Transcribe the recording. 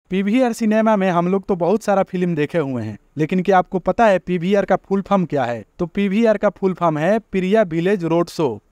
PVR cinema में हम लोग तो बहुत सारा फिल्म देखे हुए हैं, लेकिन क्या आपको पता है पीवीआर का फुल फॉर्म क्या है? तो पीवीआर का फुल फॉर्म है प्रिया विलेज रोड शो।